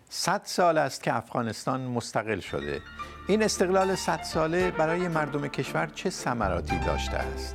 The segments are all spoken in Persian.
100 سال است که افغانستان مستقل شده. این استقلال 100 ساله برای مردم کشور چه ثمراتی داشته است؟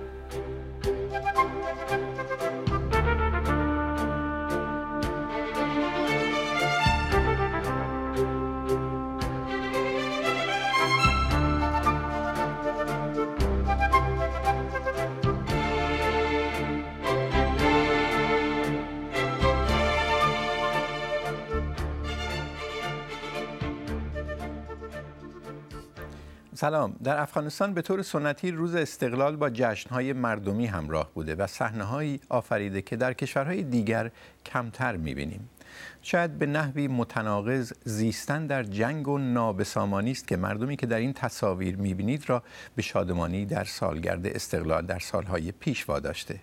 سلام. در افغانستان به طور سنتی روز استقلال با جشن‌های مردمی همراه بوده و صحنه‌هایی آفریده که در کشورهای دیگر کمتر می‌بینیم. شاید به نحوی متناقض زیستن در جنگ و نابسامانی است که مردمی که در این تصاویر می‌بینید را به شادمانی در سالگرد استقلال در سال‌های پیش واداشته.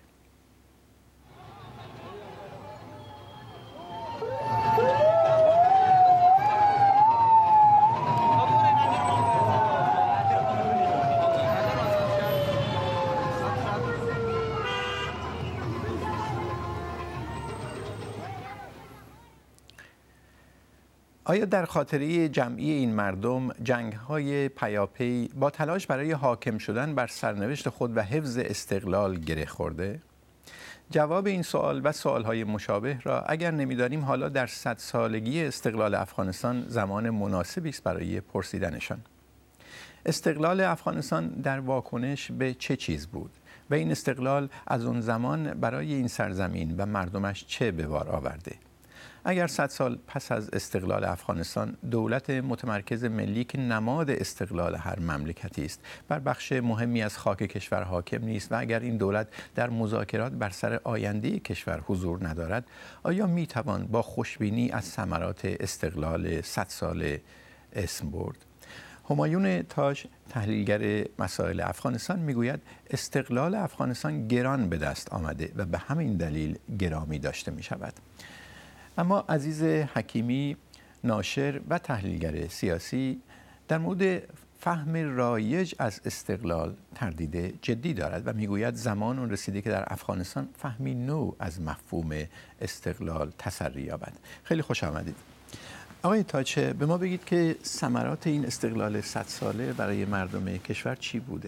آیا در خاطره جمعی این مردم جنگ‌های پیاپی با تلاش برای حاکم شدن بر سرنوشت خود و حفظ استقلال گره خورده؟ جواب این سوال و سوال‌های مشابه را اگر نمی‌دانیم حالا در 100 سالگی استقلال افغانستان زمان مناسبی است برای پرسیدنشان. استقلال افغانستان در واکنش به چه چیز بود و این استقلال از اون زمان برای این سرزمین و مردمش چه به بار آورده؟ اگر 100 سال پس از استقلال افغانستان دولت متمرکز ملی که نماد استقلال هر مملکتی است بر بخش مهمی از خاک کشور حاکم نیست و اگر این دولت در مذاکرات بر سر آینده کشور حضور ندارد، آیا میتوان با خوشبینی از ثمرات استقلال 100 ساله اسم برد؟ همایون تاج، تحلیلگر مسائل افغانستان، میگوید استقلال افغانستان گران به دست آمده و به همین دلیل گرامی داشته می شود. اما عزیز حکیمی، ناشر و تحلیلگر سیاسی، در مورد فهم رایج از استقلال تردید جدی دارد و میگوید زمان اون رسیده که در افغانستان فهمی نو از مفهوم استقلال تسری یابد. خیلی خوش آمدید. آقای تاج، به ما بگید که ثمرات این استقلال 100 ساله برای مردم کشور چی بوده؟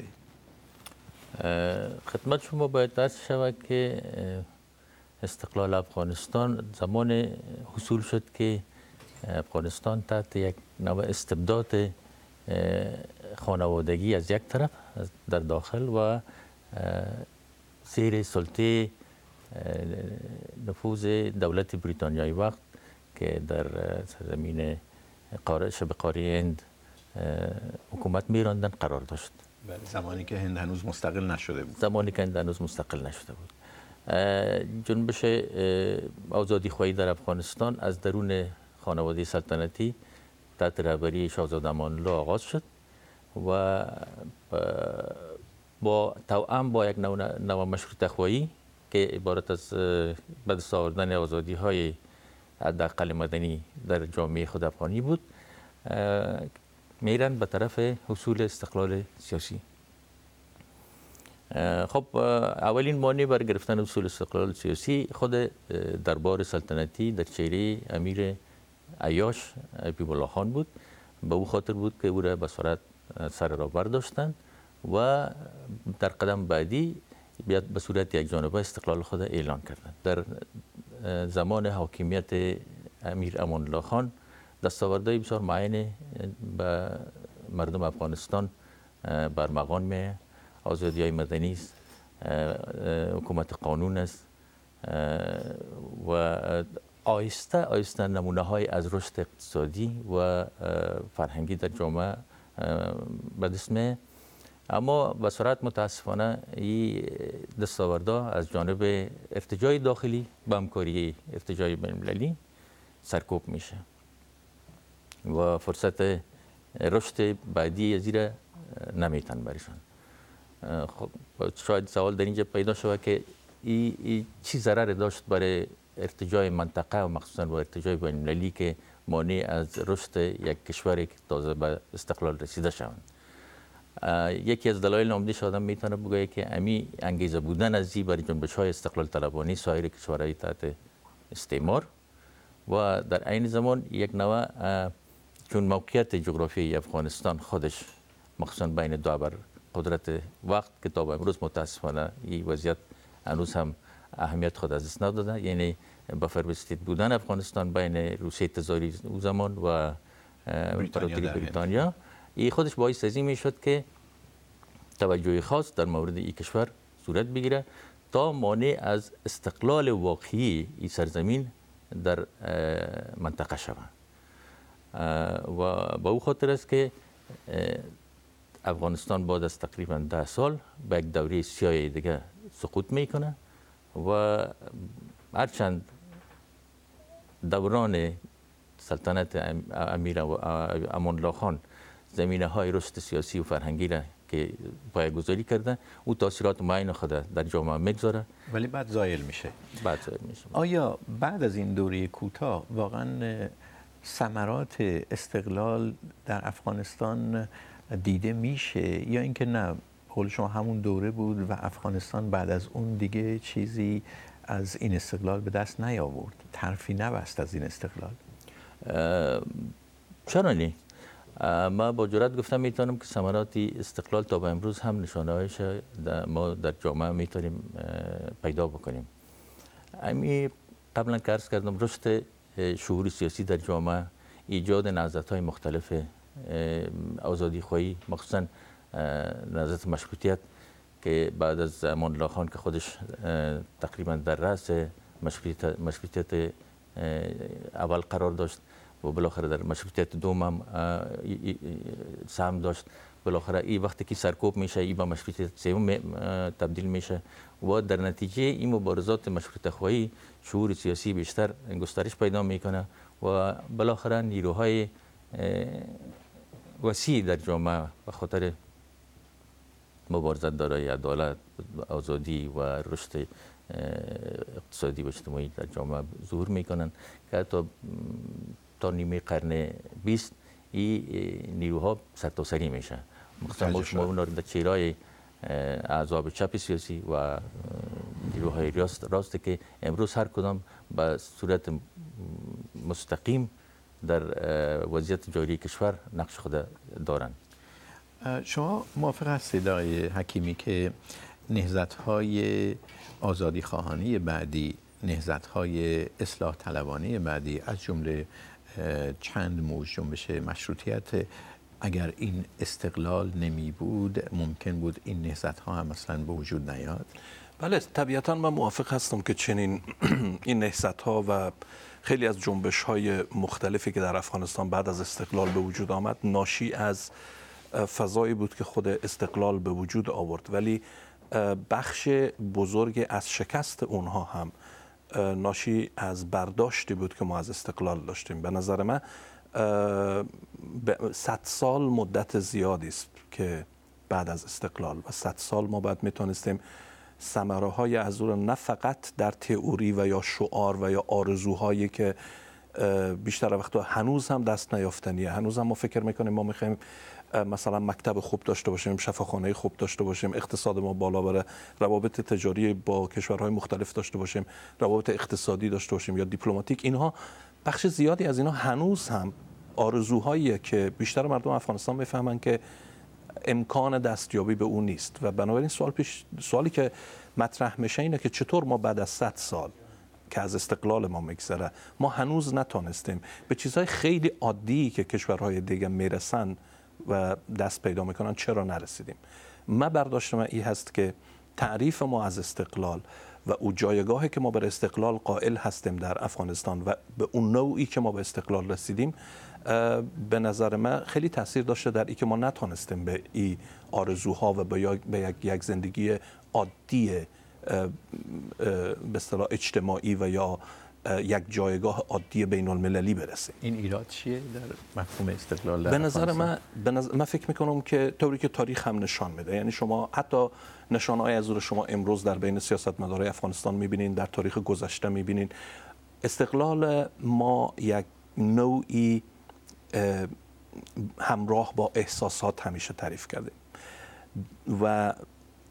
خدمت شما باید درس شود که استقلال افغانستان زمان حصول شد که افغانستان تحت یک نوع استبداد خانوادگی از یک طرف در داخل و زیر سلطه نفوذ دولت بریتانیایی وقت که در سرزمین شبه قاره هند حکومت می‌راندن قرار داشت. زمانی که هند هنوز مستقل نشده بود. جنبش آزادی خواهی در افغانستان از درون خانواده سلطنتی تحت رهبری شاهزاده امان الله آغاز شد و با توأم با یک نوع مشروطه خواهی که عبارت از به دست آوردن آزادی‌های حداقل مدنی در جامعه خود افغانی بود، میرن به طرف حصول استقلال سیاسی. خب اولین مانع بر گرفتن حصول استقلال سیاسی خود دربار سلطنتی در چهره امیر عیاش حبیب الله خان بود. به او خاطر بود که او را به سرعت سر را برداشتند و در قدم بعدی به صورت یک جانبه استقلال خود اعلان کردند. در زمان حاکمیت امیر امان الله خان دستاوردهای بسیار معین به مردم افغانستان برمغان آزادی‌های مدنی است، حکومت قانون است و آهسته نمونه‌های از رشد اقتصادی و فرهنگی در جامعه به دست میاد. اما به صورت متاسفانه این دستاوردها از جانب ارتجاع داخلی به همکاری ارتجاع بین‌المللی سرکوب میشه و فرصت رشد بعدی از این نمیتن برشان. خب شاید سوال در اینجا پیدا شود که این چی ضرر داشت برای ارتجاع منطقه و مخصوصا با ارتجاع بین‌المللی که مانع از رشد یک کشوری که تازه به استقلال رسیده شوند. یکی از دلایل عمده‌اش آدم میتونه بگه که امی انگیزه بودن از برای جنبش‌های استقلال طلبانی سایر کشورهای تحت استعمار و در عین زمان یک نوع چون موقعیت جغرافیایی افغانستان خودش مخصوصا بین دو ابر قدرت وقت که تا به امروز متاسفانه این وضعیت هنوز هم اهمیت خود از دست نداده، یعنی بفر استیت بودن افغانستان بین روسیه تزاری او زمان و امپراتوری بریتانیا، این خودش باعث از این میشد که توجه خاص در مورد این کشور صورت بگیره تا مانع از استقلال واقعی این سرزمین در منطقه شود. و با او خاطر است که افغانستان بعد از تقریبا 10 سال به یک دوره سیاه دیگه سقوط میکنه و هرچند دوران سلطنت امیر امان الله خان زمینه های رشد سیاسی و فرهنگی را که پایه‌گذاری کرده، او تاثیرات معین خود در جامعه میگذاره ولی بعد زایل میشه. آیا بعد از این دوره کوتاه واقعا ثمرات استقلال در افغانستان دیده میشه یا اینکه نه قول شما همون دوره بود و افغانستان بعد از اون دیگه چیزی از این استقلال به دست نیاورد، طرفی نبست از این استقلال؟ چرا نه؟ ما با جرات گفتم میتونم که ثمرات استقلال تا به امروز هم نشانه‌هایش ما در جامعه میتونیم پیدا بکنیم. امی قبلا که عرض کردم رشد شعور سیاسی در جامعه، ایجاد نهضت‌های مختلف آزادی‌خواهی، مخصوصا نهضت مشروطیت که بعد از امان الله خان که خودش تقریبا در رأس مشروطیت اول قرار داشت و بالاخره در مشروطیت دوم هم سهم داشت، بالاخره این وقتی که سرکوب میشه این به مشروطیت سوم تبدیل میشه و در نتیجه این مبارزات مشروطه خواهی شعور سیاسی بیشتر گسترش پیدا میکنه و بالاخره نیروهای وسیع در جامعه به خاطر مبارزات برای عدالت، آزادی و رشد اقتصادی و اجتماعی در جامعه ظهور میکنن که تا نیمه قرن 20 این نیروها سرتاسری میشه. مخصوصا شما اونا در چهره‌های احزاب چپ سیاسی و نیروهای راست که امروز هر کدام به صورت مستقیم در وضعیت جاری کشور نقش خود دارند. شما موافق هستید آقای حکیمی که نهضت‌های آزادی خواهانه بعدی، نهضت‌های اصلاح طلبانه بعدی از جمله چند موج جنبش مشروطیت اگر این استقلال نمی بود ممکن بود این نهضت‌ها هم مثلا به وجود نیاد؟ بله طبیعتاً من موافق هستم که چنین این نهضت‌ها و خیلی از جنبش‌های مختلفی که در افغانستان بعد از استقلال به وجود آمد ناشی از فضایی بود که خود استقلال به وجود آورد، ولی بخش بزرگی از شکست اونها هم ناشی از برداشتی بود که ما از استقلال داشتیم. به نظر من 100 سال مدت زیادی است که بعد از استقلال و 100 سال ما باید میتونستیم ثمره های از اون نه فقط در تئوری و یا شعار و یا آرزوهایی که بیشتر وقتا هنوز هم دست نیافتنیه، هنوز هم ما فکر میکنیم ما میخوایم مثلا مکتب خوب داشته باشیم، شفاخانه خوب داشته باشیم، اقتصاد ما بالا بره، روابط تجاری با کشورهای مختلف داشته باشیم، روابط اقتصادی داشته باشیم یا دیپلماتیک. اینها بخش زیادی از اینها هنوز هم آرزوهاییه که بیشتر مردم افغانستان میفهمن که امکان دستیابی به اون نیست و بنابراین سوالی که مطرح میشه اینه که چطور ما بعد از 100 سال که از استقلال ما میگذره ما هنوز نتونستیم به چیزهای خیلی عادی که کشورهای دیگه میرسن و دست پیدا میکنن چرا نرسیدیم. من برداشت من این هست که تعریف ما از استقلال و اون جایگاهی که ما بر استقلال قائل هستیم در افغانستان و به اون نوعی که ما به استقلال رسیدیم به نظر من خیلی تاثیر داشته در این که ما نتونستیم به این آرزوها و به یک زندگی عادی به اصطلاح اجتماعی و یا یک جایگاه عادی بین المللی برسیم. این ایراد چیه در مفهوم استقلال در به نظر من فکر میکنم که طوری که تاریخ هم نشان میده، یعنی شما حتی نشانه‌های از شما امروز در بین سیاستمدارای افغانستان میبینین، در تاریخ گذشته میبینین، استقلال ما یک نوعی همراه با احساسات همیشه تعریف کردیم و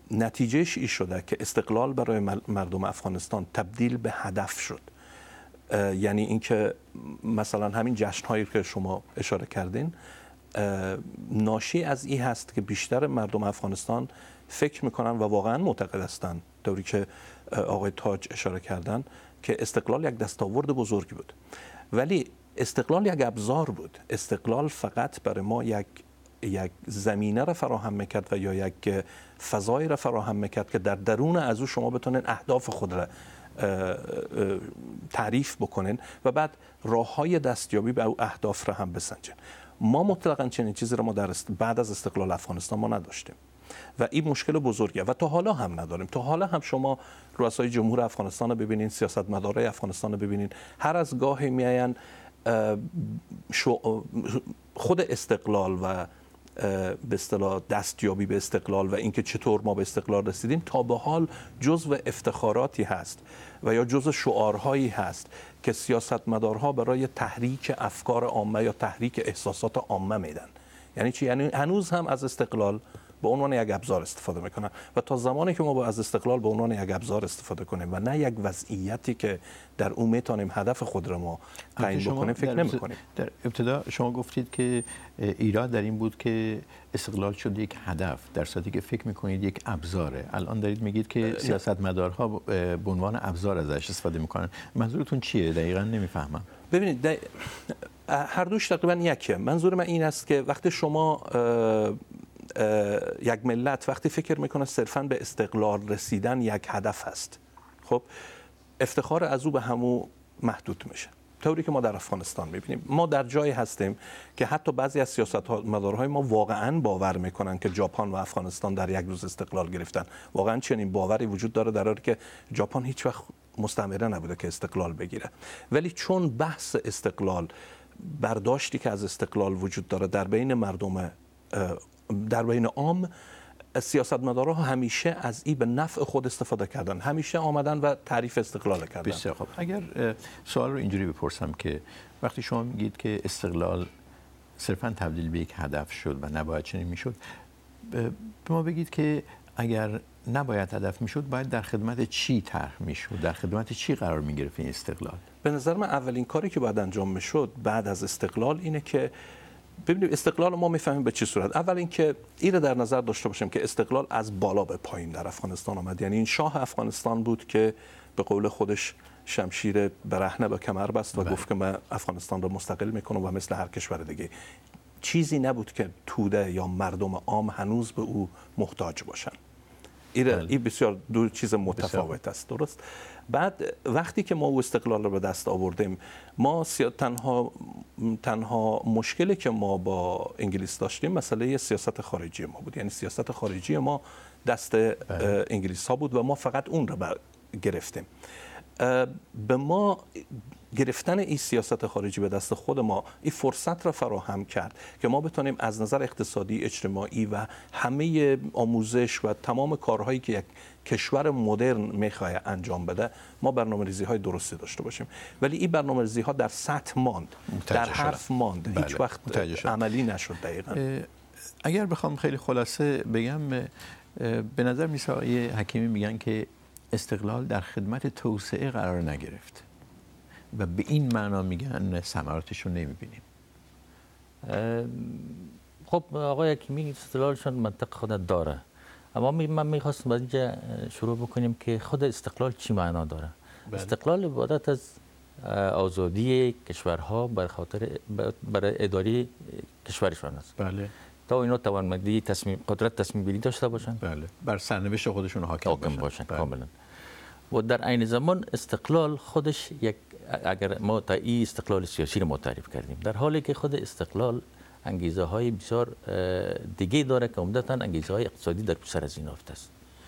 نتیجهش این شده که استقلال برای مردم افغانستان تبدیل به هدف شد. یعنی اینکه مثلا همین جشن‌هایی که شما اشاره کردین ناشی از این هست که بیشتر مردم افغانستان فکر میکنن و واقعا معتقد هستن، طوری که آقای تاج اشاره کردن، که استقلال یک دستاورد بزرگی بود، ولی استقلال یک ابزار بود. استقلال فقط برای ما یک زمینه را فراهم میکرد و یا یک فضایی را فراهم میکرد که در درون از او شما بتونین اهداف خود را تعریف بکنین و بعد راههای دستیابی به او اهداف را هم بسنجین. ما مطلقاً چنین چیزی را ما بعد از استقلال افغانستان ما نداشتیم و این مشکل بزرگیه و تا حالا هم نداریم. تا حالا هم شما رؤسای جمهور افغانستان رو ببینین، سیاستمدارای افغانستان رو ببینین، هر از گاهی میاین خود استقلال و به اصطلاح دستیابی به استقلال و اینکه چطور ما به استقلال رسیدیم تا به حال جزو افتخاراتی هست و یا جزو شعارهایی هست که سیاستمدارها برای تحریک افکار عامه یا تحریک احساسات عامه میدن. یعنی چی؟ یعنی هنوز هم از استقلال به عنوان یک ابزار استفاده میکنن و تا زمانی که ما از استقلال به عنوان یک ابزار استفاده کنیم و نه یک وضعیتی که در اون میتونیم هدف خود را ما تعیین بکنیم فکر نمیکنیم. در ابتدا شما گفتید که ایراد در این بود که استقلال شد یک هدف، در صورتی که فکر میکنید یک ابزاره. الان دارید میگید که سیاستمدارها به عنوان ابزار ازش استفاده میکنن. منظورتون چیه؟ دقیقاً نمیفهمم. ببینید هر دوش تقریبا یکیه. منظور من این است که وقتی شما یک ملت وقتی فکر میکنه صرفاً به استقلال رسیدن یک هدف است، خب افتخار از او به همو محدود میشه. طوری که ما در افغانستان میبینیم، ما در جایی هستیم که حتی بعضی از سیاستمدارهای ما واقعاً باور میکنن که ژاپن و افغانستان در یک روز استقلال گرفتن. واقعاً چنین باوری وجود داره، در حالی که ژاپن هیچ وقت مستعمره نبوده که استقلال بگیره. ولی چون بحث استقلال، برداشتی که از استقلال وجود داره در بین مردم، در بین عام، سیاستمدارها همیشه از این به نفع خود استفاده کردن، همیشه آمدن و تعریف استقلال کردن. بسیار خوب. اگر سوال رو اینجوری بپرسم که وقتی شما میگید که استقلال صرفاً تبدیل به یک هدف شد و نباید چنین میشد، به ما بگید که اگر نباید هدف میشد باید در خدمت چی طرح میشد؟ در خدمت چی قرار میگرفت این استقلال؟ به نظر من اولین کاری که باید انجام میشد بعد از استقلال اینه که ببینید استقلال ما میفهمیم به چه صورت. اول اینکه این رو در نظر داشته باشیم که استقلال از بالا به پایین در افغانستان آمد. یعنی این شاه افغانستان بود که به قول خودش شمشیر برهنه به کمر بست و گفت که من افغانستان رو مستقل میکنم و مثل هر کشور دیگه. چیزی نبود که توده یا مردم عام هنوز به او محتاج باشن. این بسیار دو چیز متفاوت است. درست؟ بعد وقتی که ما استقلال رو به دست آوردیم، ما تنها مشکلی که ما با انگلیس داشتیم مسئله سیاست خارجی ما بود. یعنی سیاست خارجی ما دست انگلیس ها بود و ما فقط اون رو گرفتیم. به ما گرفتن این سیاست خارجی به دست خود ما این فرصت را فراهم کرد که ما بتونیم از نظر اقتصادی، اجتماعی و همه آموزش و تمام کارهایی که یک کشور مدرن میخواد انجام بده ما برنامه‌ریزی های درستی داشته باشیم. ولی این برنامه‌ریزی ها در سطح ماند، در حرف ماند، هیچ وقت عملی نشد. دقیقاً اگر بخوام خیلی خلاصه بگم، به نظر میاد حکیمی میگن که استقلال در خدمت توسعه قرار نگرفت و به این معنا میگن ثمراتش رو نمیبینیم. خب آقای حکیمی استقلالشون منطق خود داره، اما من میخواستم از اینجا شروع بکنیم که خود استقلال چی معنا داره. استقلال عبارت از آزادی کشورها برای اداره کشورشان است. بله. تا اینا توانمندی قدرت تصمیم گیری داشته باشن. بله. بر سرنوشت خودشون حاکم باشن. کاملا. و در عین زمان استقلال خودش اگر ما تا این استقلال سیاسی رو تعریف کردیم، در حالی که خود استقلال انگیزه های بسیار دیگه داره که عمدتاً انگیزه های اقتصادی در سر از این افت است.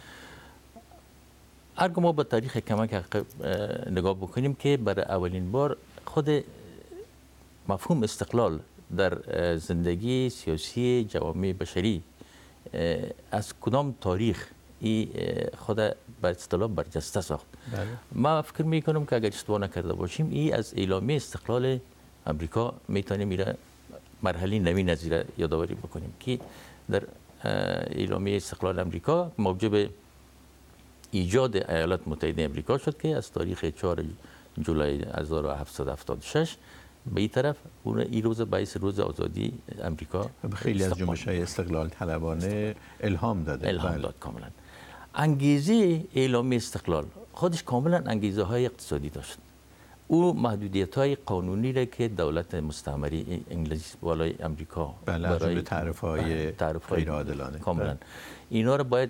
اگر ما به تاریخ کمک نگاه بکنیم که برای اولین بار خود مفهوم استقلال در زندگی سیاسی جوامع بشری از کدام تاریخ خود به اصطلاح برجسته ساخت. بله. ما فکر میکنم که اگر اشتباه نکرده باشیم این از اعلامیه استقلال امریکا میتونیم میره مرحله نوی نظیره یادآوری بکنیم که در اعلامیه استقلال امریکا موجب ایجاد ایالات متحده امریکا شد که از تاریخ 4 جولای 1776 به این طرف این روز باعث روز آزادی امریکا خیلی از جنبش‌های استقلال طلبانه الهام داده. الهام داد کاملا. انگیزه اعلام استقلال خودش کاملا انگیزه های اقتصادی داشت. او محدودیت های قانونی را که دولت مستعمره انگلیس بالای امریکا برای تعرفه های غیر عادلانه کاملا اینا را باید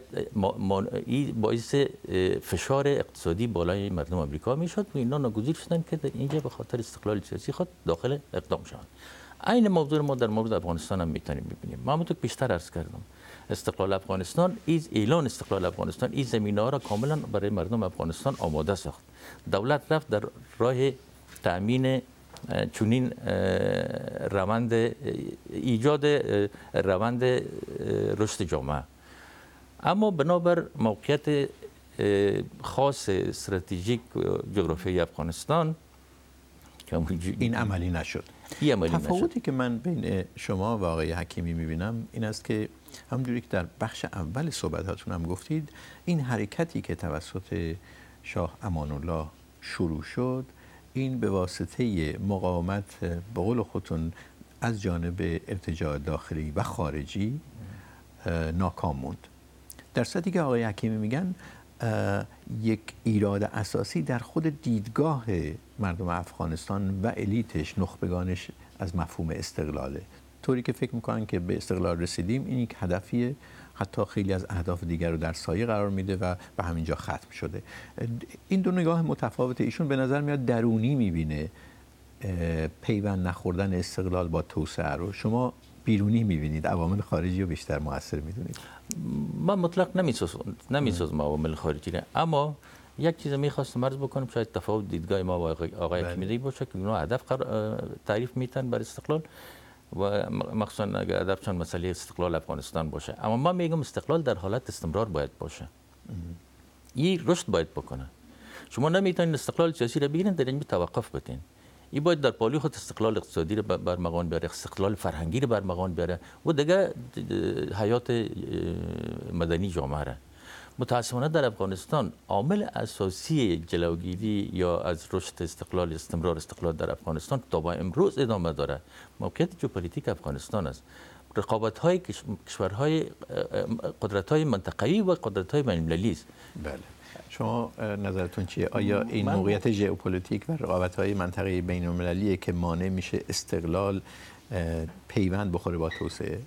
باعث فشار اقتصادی بالای مردم امریکا میشد و اینا ناگزیر شدن که در اینجا به خاطر استقلال سیاسی خود داخل اقدام شوند. این موضوع ما در مورد افغانستان هم میتونیم ببینیم. ما همونطور بیشتر عرض کردم استقلال افغانستان اعلان استقلال افغانستان این زمینه‌ها را کاملا برای مردم افغانستان آماده ساخت. دولت رفت در راه تأمین چنین روند ایجاد روند رشد جامعه، اما بنابر موقعیت خاص استراتژیک جغرافیایی افغانستان این عملی نشد. تفاوتی که من بین شما و آقای حکیمی میبینم این است که همونجوری که در بخش اول صحبتاتون هم گفتید این حرکتی که توسط شاه امان الله شروع شد این به واسطه مقاومت به قول خودتون از جانب ارتجاع داخلی و خارجی ناکام موند. در صورتی که آقای حکیمی میگن یک ایراد اساسی در خود دیدگاه مردم افغانستان و الیتش نخبگانش از مفهوم استقلاله، طوری که فکر میکنن که به استقلال رسیدیم این یک هدفیه، حتی خیلی از اهداف دیگر رو در سایه قرار میده و به همینجا ختم شده. این دو نگاه متفاوت ایشون به نظر میاد درونی میبینه پیوند نخوردن استقلال با توسعه رو، شما بیرونی میبینید، عوامل خارجی رو بیشتر مؤثر میدونید. من مطلق نمیسازم عوامل خارجی را، اما یک چیز میخواستم عرض بکنم، شاید تفاوت دیدگاه ما با آقای حکیمی باشه که اونا هدف تعریف میتن بر استقلال و مخصوصا اگر هدفشان مسئله استقلال افغانستان باشه، اما من میگم استقلال در حالت استمرار باید باشه. این رشد باید بکنه. شما نمیتونید استقلال سیاسی را بگیرین در اینجا توقف بدین. این باید در پالی خود استقلال اقتصادی را برمغان بیاره، استقلال فرهنگی را برمغان بیاره و دیگه حیات مدنی جامعه را. متاسفانه در افغانستان عامل اساسی جلوگیری یا از رشد استقلال استمرار استقلال در افغانستان تا با امروز ادامه داره موقعیت ژئوپلیتیک افغانستان است. رقابت‌های کشورهای قدرت‌های منطقه‌ای و قدرت‌های بین‌المللی است. بله. شما نظرتون چیه؟ آیا این موقعیت ژئوپلیتیک و رقابت‌های منطقه‌ای بین‌المللیه که مانع میشه استقلال پیوند بخوره با توسعه؟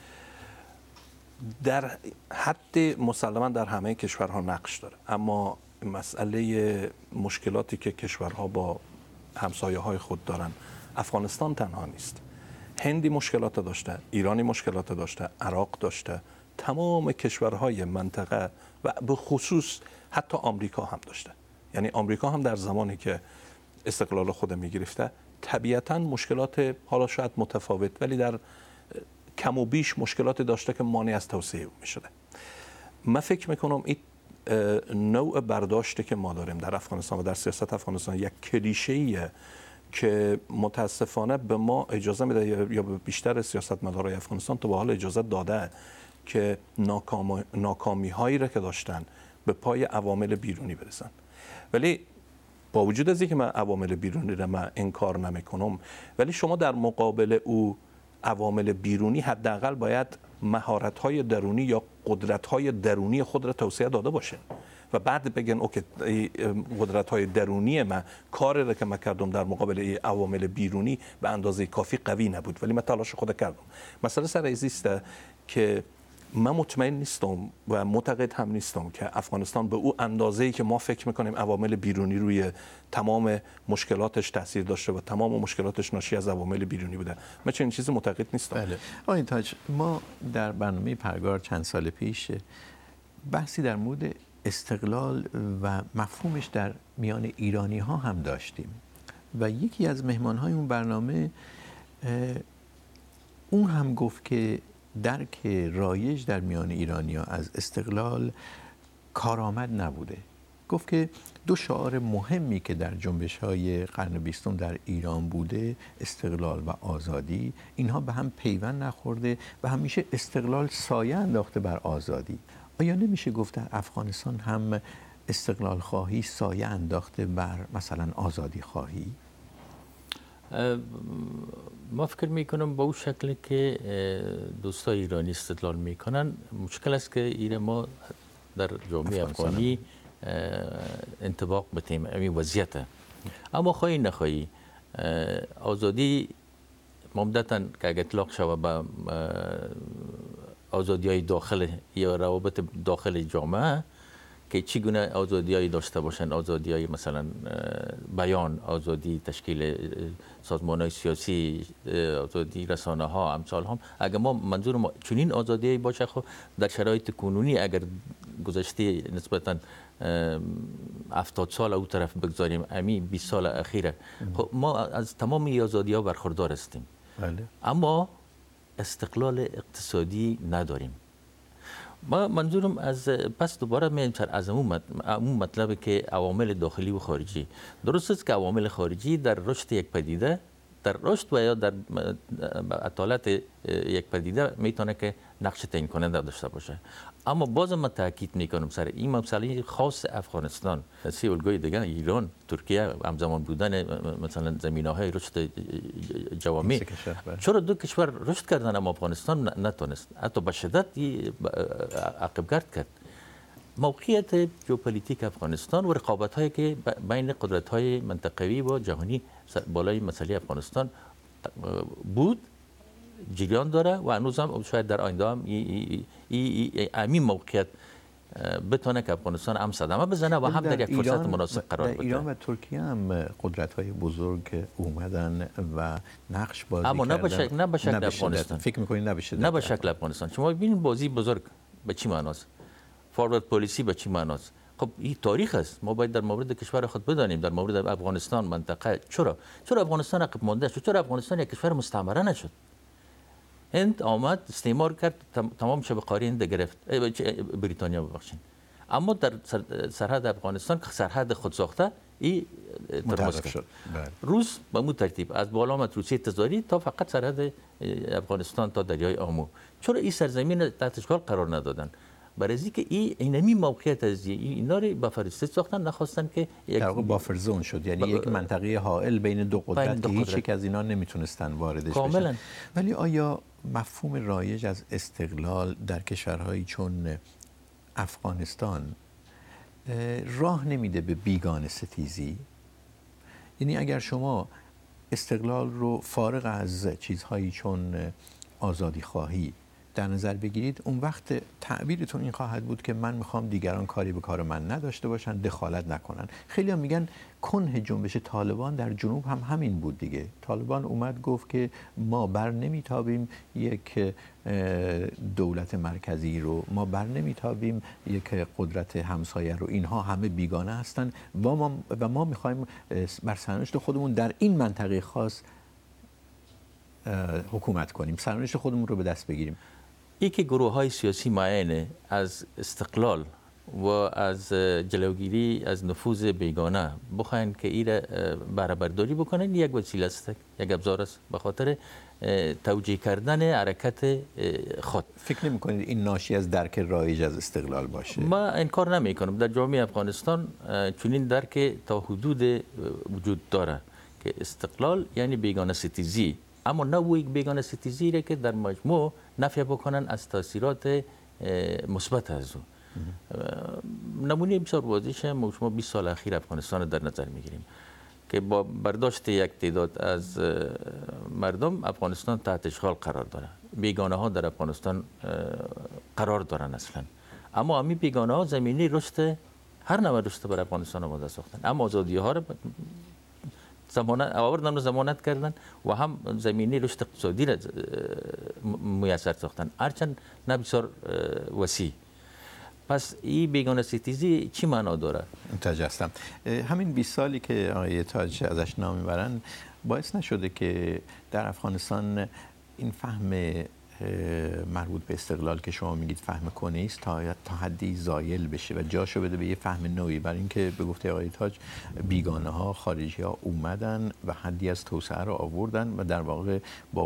در حد مسلما در همه کشورها نقش داره، اما مسئله مشکلاتی که کشورها با همسایه‌های خود دارن، افغانستان تنها نیست. هندی مشکلات داشته، ایرانی مشکلات داشته، عراق داشته، تمام کشورهای منطقه و به خصوص حتی آمریکا هم داشته. یعنی آمریکا هم در زمانی که استقلال خود میگرفته طبیعتاً مشکلات حالا شاید متفاوت ولی در کم و بیش مشکلات داشته که مانع از توسعه می شده. من فکر میکنم این نوع برداشتی که ما داریم در افغانستان و در سیاست افغانستان یک کلیشه‌ایه که متاسفانه به ما اجازه میده یا به بیشتر سیاستمدارای افغانستان تا به حال اجازه داده که ناکامی هایی را که داشتن به پای عوامل بیرونی برسن. ولی با وجود از اینکه من عوامل بیرونی را من انکار نمیکنم، ولی شما در مقابل او عوامل بیرونی حداقل باید مهارت‌های درونی یا قدرت‌های درونی خود را توسعه داده باشه و بعد بگن اوکی قدرت‌های درونی من کاری را که من کردم در مقابل این عوامل بیرونی به اندازه کافی قوی نبود ولی من تلاش خود کردم. مسئله سر است که من مطمئن نیستم و معتقد هم نیستم که افغانستان به او اندازه‌ای که ما فکر می‌کنیم عوامل بیرونی روی تمام مشکلاتش تاثیر داشته و تمام مشکلاتش ناشی از عوامل بیرونی بوده. من چنین چیزی معتقد نیستم. بله. آقای تاج، ما در برنامه پرگار چند سال پیش بحثی در مورد استقلال و مفهومش در میان ایرانی‌ها هم داشتیم و یکی از مهمان‌های اون برنامه اون هم گفت که درک رایج در میان ایرانی‌ها از استقلال کارآمد نبوده. گفت که دو شعار مهمی که در جنبش‌های قرن 20 در ایران بوده، استقلال و آزادی، اینها به هم پیوند نخورده و همیشه استقلال سایه انداخته بر آزادی. آیا نمیشه گفت در افغانستان هم استقلال خواهی سایه انداخته بر مثلا آزادی خواهی؟ ما فکر میکنم با اون شکلی که دوستای ایرانی استدلال میکنن مشکل است که ایره ما در جامعه افغانی انطباق بتیم این وضعیته. اما خواهی نخواهی آزادی ممدتا که اگه اطلاق شود به آزادی های داخل یا روابط داخل جامعه که چگونه آزادی‌هایی داشته باشن، آزادی‌های مثلا بیان، آزادی تشکیل سازمان‌های سیاسی، آزادی رسانه‌ها، امثال هم، اگر ما منظور ما چنین آزادی‌ای باشه، خب در شرایط کنونی اگر گذشته نسبتاً 70 سال او طرف بگذاریم، امی 20 سال اخیره، خب ما از تمام آزادی‌ها برخوردار هستیم. بله. اما استقلال اقتصادی نداریم. ما منظورم از پس دوباره میایم سر از اون مطلب که عوامل داخلی و خارجی. درست است که عوامل خارجی در رشد یک پدیده، در رشد و یا در اطالت یک پدیده میتونه که نقش تعیین کننده داشته باشه. اما باز من تاکید میکنم سر این مسئله خاص افغانستان، سی الگوی دیگه ایران، ترکیه همزمان بودن مثلا زمینه‌های رشد جوامع، چرا دو کشور رشد کردن اما افغانستان نتونست، حتی به شدت عقب گرد کرد. موقعیت ژئوپلیتیک افغانستان و رقابت‌هایی که بین قدرت‌های منطقوی و جهانی بالای مسئله افغانستان بود جریان داره و هنوز هم شاید در آینده هم این موقعیت بتونه که افغانستان هم صدمه بزنه و هم در یک فرصت مناسب قرار بده. در ایران و ترکیه هم قدرت‌های بزرگ اومدن و نقش بازی کردن. اما نه به شکل افغانستان. فکر می‌کنید نه به شکل افغانستان. شما ببینید بازی بزرگ به چی معناست؟ فوروارد پالیسی به چی معناست؟ خب این تاریخ است. ما باید در مورد کشور خود بدانیم، در مورد افغانستان منطقه چرا افغانستان عقب مانده شد؟ چرا افغانستان یک کشور مستعمره نشد؟ هند آمد استعمار کرد، تمام شبه قاره هند گرفت، بریتانیا ببخشید. اما در سرحد افغانستان که سرحد خود ساخته این ترمز کرد. روس به مو ترتیب از بالا روسیه تزاری تا فقط سرحد افغانستان تا دریای آمو. چرا این سرزمین تحت اشغال قرار ندادن؟ برای اینکه اینمی موقعیت از اینا رو با فرسته ساختن، نخواستن که در واقع بافر زون شد، یعنی یک منطقه حائل بین دو قدرت که هیچ یک از اینا نمیتونستن واردش بشن. ولی آیا مفهوم رایج از استقلال در کشورهایی چون افغانستان راه نمیده به بیگانه ستیزی؟ یعنی اگر شما استقلال رو فارغ از چیزهایی چون آزادی خواهی در نظر بگیرید، اون وقت تعبیرتون این خواهد بود که من میخوام دیگران کاری به کار من نداشته باشن، دخالت نکنن. خیلی هم میگن کنه جنبش طالبان در جنوب هم همین بود دیگه. طالبان اومد گفت که ما بر نمیتابیم یک دولت مرکزی رو، ما بر نمیتابیم یک قدرت همسایه رو، اینها همه بیگانه هستن و ما میخوایم بر سرنوشت خودمون در این منطقه خاص حکومت کنیم، سرنوشت خودمون رو به دست بگیریم. یکی گروه‌های سیاسی معین از استقلال و از جلوگیری از نفوذ بیگانه بخواین که این برداری بکنن، یک وسیله است، یک ابزار است به خاطر توجیه کردن حرکت خود. فکر نمی‌کنید این ناشی از درک رایج از استقلال باشه؟ ما انکار نمی‌کنم در جامعه افغانستان چنین درک تا حدود وجود داره که استقلال یعنی بیگانه ستیزی، اما نه و یک بیگانه ستیزی را که در مجموع نفی بکنن از تاثیرات مثبت از او. نمونه بسیار واضحه، ما شما 20 سال اخیر افغانستان در نظر میگیریم که با برداشت یک تعداد از مردم افغانستان تحت اشغال قرار داره، بیگانه ها در افغانستان قرار دارن اصلا، اما همین بیگانه ها زمینه رشد هر نوع رشد بر افغانستان آماده ساختن، اما آزادی ها رو آوردن و ضمانت کردن و هم زمینه رشد اقتصادی را میسر ساختن، هرچند نه بسیار وسیع. پس این بیگانه ستیزی چی معنا داره؟ متوجه هستم. همین 20 سالی که آقای تاج ازش نام میبرن باعث نشده که در افغانستان این فهم مربوط به استقلال که شما میگید فهم کنی است تا حدی زایل بشه و جاشو بده به یه فهم نوعی، برای اینکه به گفته آقای تاج بیگانه ها، خارجی ها اومدن و حدی از توسعه رو آوردن و در واقع با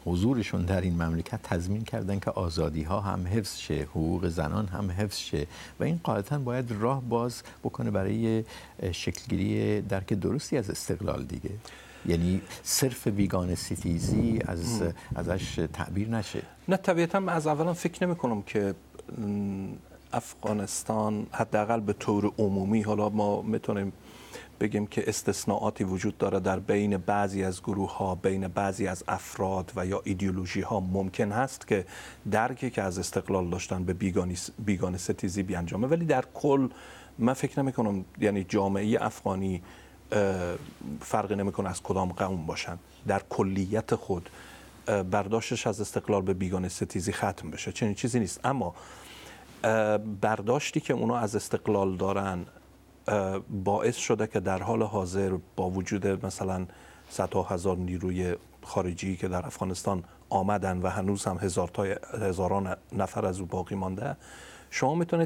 حضورشون در این مملکت تضمین کردن که آزادی ها هم حفظ شه، حقوق زنان هم حفظ شه و این قاعدتاً باید راه باز بکنه برای شکلگیری درک درستی از استقلال دیگه. یعنی صرف بیگانه ستیزی ازش تعبیر نشه. نه طبیعتاً از اولا فکر نمی کنم که افغانستان حداقل به طور عمومی، حالا ما میتونیم بگیم که استثناءاتی وجود داره در بین بعضی از گروه ها، بین بعضی از افراد و یا ایدئولوژی ها ممکن هست که درکی که از استقلال داشتن به بیگانه ستیزی بیانجامه، ولی در کل من فکر نمی کنم یعنی جامعه افغانی فرق نمیکنه از کدام قوم باشن، در کلیت خود برداشتش از استقلال به بیگانه ستیزی ختم بشه. چنین چیزی نیست. اما برداشتی که اونا از استقلال دارن باعث شده که در حال حاضر با وجود مثلا صدها هزار نیروی خارجی که در افغانستان آمدن و هنوز هم هزاران نفر از او باقی مانده، شما میتونید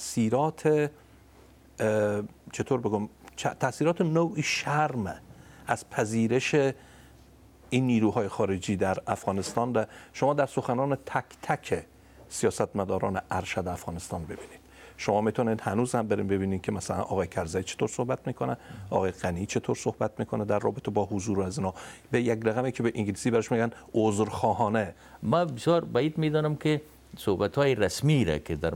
تأثیرات نوعی شرم از پذیرش این نیروهای خارجی در افغانستان را شما در سخنان تک تک سیاستمداران ارشد افغانستان ببینید. شما میتونید هنوز هم بریم ببینید که مثلا آقای کرزی چطور صحبت میکنه، آقای غنی چطور صحبت میکنه در رابطه با حضور از اینا، به یک رقمی که به انگلیسی برش میگن عذرخواهانه. ما بسیار بعید میدانم که صحبت‌های رسمی را که در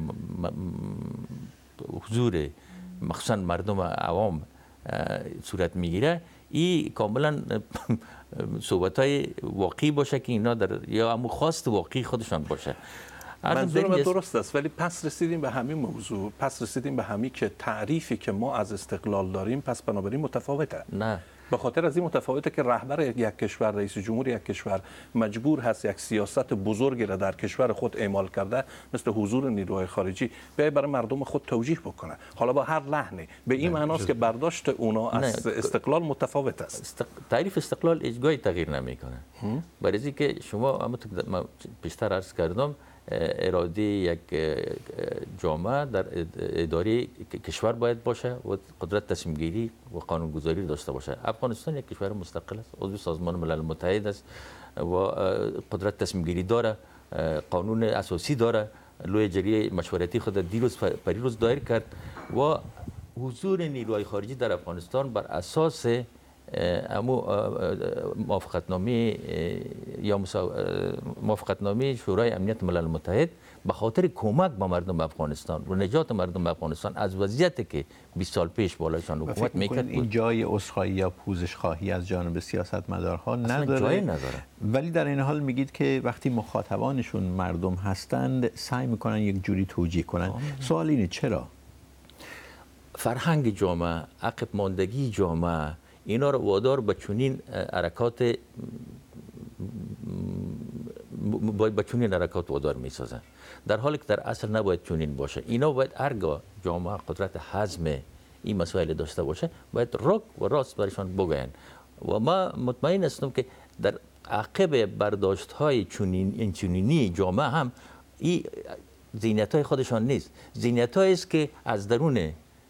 حضور مخصوصا مردم عوام صورت میگیره این کاملا صحبت‌های واقعی باشه که اینا در یا همون خواست واقعی خودشان باشه. منظور من درست است، ولی پس رسیدیم به همین موضوع، پس رسیدیم به همین که تعریفی که ما از استقلال داریم پس بنابراین متفاوته. نه، به خاطر از این متفاوته که رهبر یک کشور، رئیس جمهور یک کشور مجبور هست یک سیاست بزرگی را در کشور خود اعمال کرده مثل حضور نیروهای خارجی برای مردم خود توجیه بکنه، حالا با هر لحنی. به این معناست که برداشت اونا از استقلال متفاوت است. تعریف استقلال هیچگاهی تغییر نمیکنه. برای اینکه شما همونطور من پیشتر عرض کردم اراده یک جامعه در اداره کشور باید باشه و قدرت تصمیم گیری و قانون گذاری داشته باشه. افغانستان یک کشور مستقل است، عضو سازمان ملل متحد است و قدرت تصمیم گیری داره، قانون اساسی داره، لوی جریه مشورتی خود پریروز دایر کرد و حضور نیروهای خارجی در افغانستان بر اساس موافقتنامه یا موافقتنامه شورای امنیت ملل متحد به خاطر کمک به مردم افغانستان و نجات مردم افغانستان از وضعیتی که 20 سال پیش بالایشان حکومت میکرد این جای عذرخواهی یا پوزش خواهی از جانب سیاستمدارها نداره. جای نداره. ولی در این حال میگید که وقتی مخاطبانشون مردم هستند سعی میکنن یک جوری توجیه کنن. سوال اینه چرا؟ فرهنگ جامعه، عقب ماندگی جامعه اینا رو وادار به چنین حرکات وادار میسازن، در حالی که در اصل نباید چنین باشه. اینا باید هرگاه جامعه قدرت هضم این مسائل داشته باشه باید راک و راست برشان بگوین و ما مطمئن هستم که در عقب برداشت‌های چنینی جامعه هم این ذهنیت‌های خودشان نیست، ذهنیت‌هایی است که از درون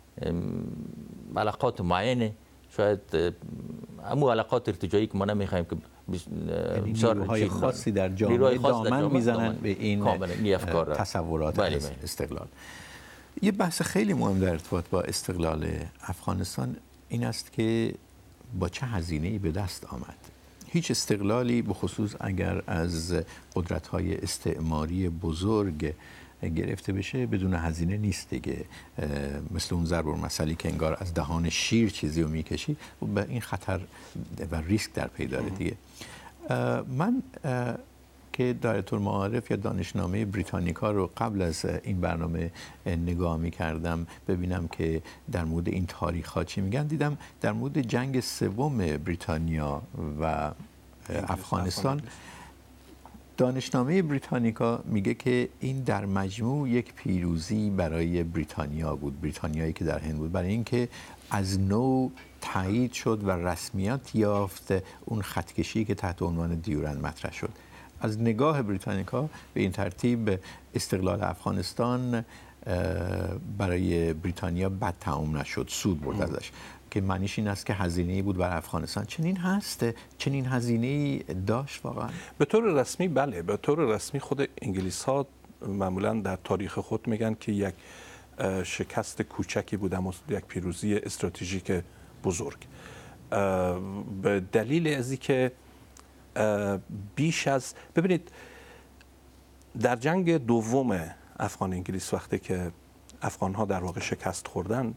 علاقات معینه، شاید همون علاقات ارتجاعی که ما نمیخوایم که نیروهای خاصی در جامعه دامن میزنن به این تصورات از استقلال. یه بحث خیلی مهم در ارتباط با استقلال افغانستان این است که با چه هزینه‌ای به دست آمد. هیچ استقلالی به خصوص اگر از قدرت‌های استعماری بزرگ گرفته بشه بدون هزینه نیست دیگه. مثل اون ضرب المثلی که انگار از دهان شیر چیزی رو میکشی و به این خطر و ریسک در پی داره دیگه. من که دایره المعارف یا دانشنامه بریتانیکا رو قبل از این برنامه نگاه می‌کردم ببینم که در مورد این تاریخ‌ها چی میگن، دیدم در مورد جنگ سوم بریتانیا و افغانستان دانشنامه بریتانیکا میگه که این در مجموع یک پیروزی برای بریتانیا بود، بریتانیایی که در هند بود، برای اینکه از نو تایید شد و رسمیت یافت اون خطکشی که تحت عنوان دیورند مطرح شد. از نگاه بریتانیکا به این ترتیب استقلال افغانستان برای بریتانیا بد تمام نشد، سود برد ازش، که معنیش این است که هزینه‌ای بود برای افغانستان. چنین هست؟ چنین هزینه‌ای داشت واقعا؟ به طور رسمی بله، به طور رسمی خود انگلیس‌ها معمولاً در تاریخ خود میگن که یک شکست کوچکی بود اما یک پیروزی استراتژیک بزرگ. به دلیل از اینکه بیش از ببینید در جنگ دوم افغان انگلیس وقتی که افغان‌ها در واقع شکست خوردن،